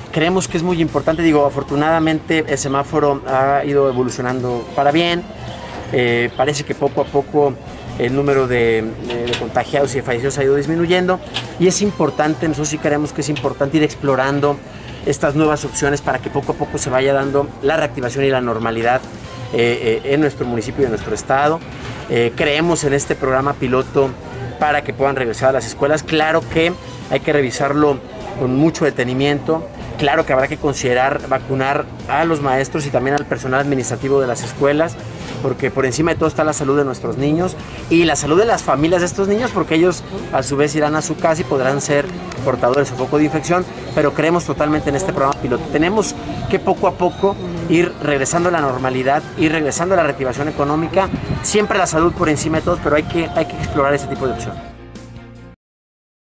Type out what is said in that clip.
Creemos que es muy importante, digo, afortunadamente el semáforo ha ido evolucionando para bien. Parece que poco a poco el número de contagiados y de fallecidos ha ido disminuyendo, y es importante, nosotros sí creemos que es importante ir explorando estas nuevas opciones para que poco a poco se vaya dando la reactivación y la normalidad en nuestro municipio y en nuestro estado. Creemos en este programa piloto para que puedan regresar a las escuelas. Claro que hay que revisarlo con mucho detenimiento. Claro que habrá que considerar vacunar a los maestros y también al personal administrativo de las escuelas, porque por encima de todo está la salud de nuestros niños y la salud de las familias de estos niños, porque ellos a su vez irán a su casa y podrán ser portadores o foco de infección, pero creemos totalmente en este programa piloto. Tenemos que poco a poco ir regresando a la normalidad, ir regresando a la reactivación económica, siempre la salud por encima de todos, pero hay que explorar ese tipo de opción.